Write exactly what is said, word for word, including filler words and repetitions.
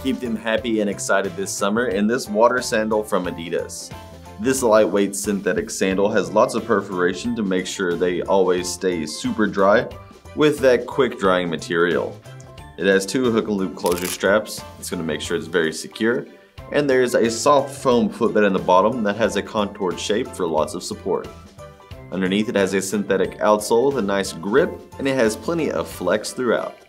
keep them happy and excited this summer in this water sandal from Adidas. This lightweight synthetic sandal has lots of perforation to make sure they always stay super dry with that quick drying material. It has two hook and loop closure straps. It's going to make sure it's very secure. And there's a soft foam footbed in the bottom that has a contoured shape for lots of support. Underneath it has a synthetic outsole with a nice grip, and it has plenty of flex throughout.